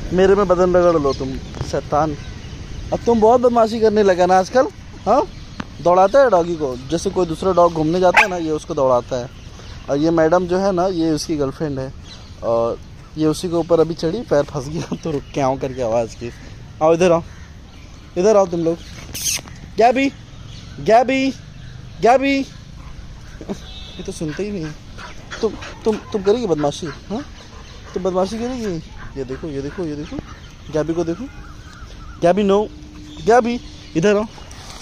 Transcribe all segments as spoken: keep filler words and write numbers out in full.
मेरे में बदन रगड़ लो तुम शैतान। अब तुम बहुत बदमाशी करने लगा ना आजकल। हाँ, दौड़ाता है डॉगी को, जैसे कोई दूसरा डॉग घूमने जाता है ना, ये उसको दौड़ाता है। और ये मैडम जो है ना, ये उसकी गर्लफ्रेंड है और ये उसी के ऊपर अभी चढ़ी, पैर फंस गया तो रुक के आओ करके आवाज़ की। आओ इधर आओ, इधर आओ तुम लोग। गैबी गैबी गैबी ये तो सुनते ही नहीं। तुम तुम तुम करेगी बदमाशी? हाँ, तुम बदमाशी करेगी। ये देखो ये देखो ये देखो, गैबी को देखो। गैबी नो, गैबी इधर आओ,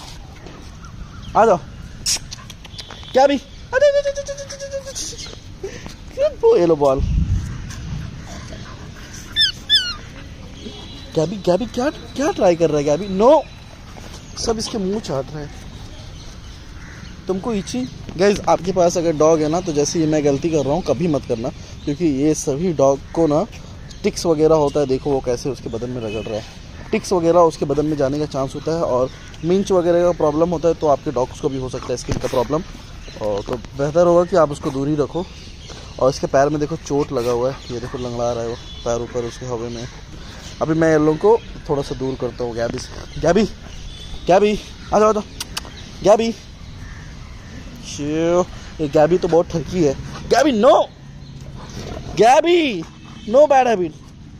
आ जाओ। गैबी ये लो बॉल। गैबी गैबी क्या क्या ट्राई कर रहा है गैबी? नो, सब इसके मुंह चाट रहे हैं। तुमको इची गाइज, आपके पास अगर डॉग है ना, तो जैसे ये मैं गलती कर रहा हूँ कभी मत करना, क्योंकि ये सभी डॉग को ना टिक्स वगैरह होता है। देखो वो कैसे उसके बदन में रगड़ रहा है। टिक्स वगैरह उसके बदन में जाने का चांस होता है और मिंच वगैरह का प्रॉब्लम होता है, तो आपके डॉग्स को भी हो सकता है स्किन का प्रॉब्लम। और तो बेहतर होगा कि आप उसको दूर ही रखो। और इसके पैर में देखो चोट लगा हुआ है, ये देखो लंगड़ा रहा है वो पैर ऊपर उसके हवा में। अभी मैं इन लोगों को थोड़ा सा दूर करता हूँ गैबी से। गैबी गैबी आ जाओ, आ जाओ गैबी। ये गैबी तो बहुत ठरकी है। Gabby no, Gabby no bad habit.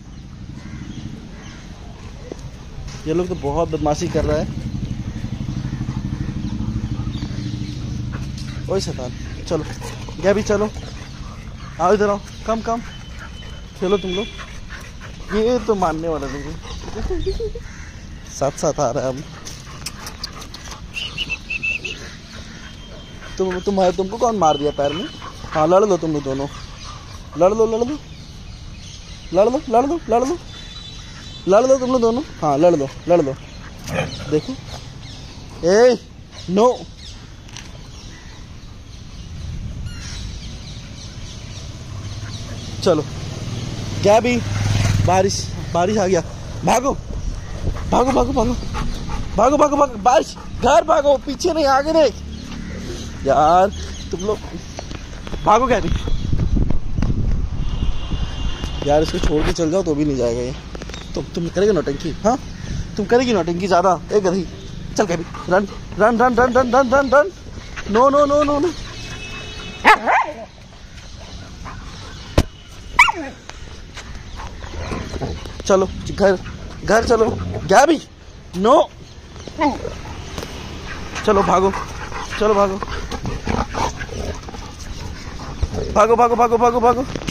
ये लोग तो बहुत बदमाशी कर रहा है। ओए शैतान, चलो गैबी चलो, आओ इधर आओ, कम कम खेलो तुम लोग। ये तो मानने वाला नहीं है। साथ साथ आ रहा है हम। तुम तुम्हारे तुमको कौन मार दिया पैर में? हाँ लड़ लो तुम लोग दोनों, लड़ लो लड़ लो लड़ लो लड़ लो लड़ लो लड़ लो तुम लोग दोनों। हाँ लड़ लो लड़ लो। देखो ए नो, चलो गैबी, बारिश बारिश आ गया, भागो भागो भागो भागो भागो भागो भागो, बारिश, घर भागो, पीछे नहीं आगे नहीं यार तुम लोग, भागो गैबी। यार इसको छोड़ के चल जाओ तो भी नहीं जाएगा ये। तुम तुम करेगी नौटंकी? हाँ तुम करेगी नौटंकी ज्यादा, एक गधी। चल Gabby run run run run run run run run. No no no no no, चलो घर घर चलो गैबी। नो, चलो भागो, चलो भागो भागो भागो भागो भागो भागो।